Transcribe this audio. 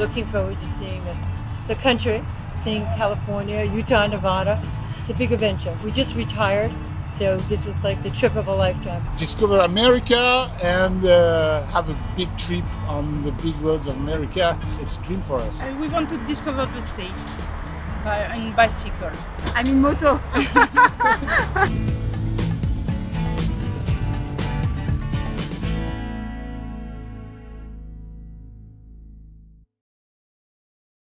looking forward to seeing the country, seeing California, Utah, Nevada. It's a big adventure. We just retired, so this was like the trip of a lifetime. Discover America and have a big trip on the big roads of America. It's a dream for us. We want to discover the States on bicycle. I'm in moto.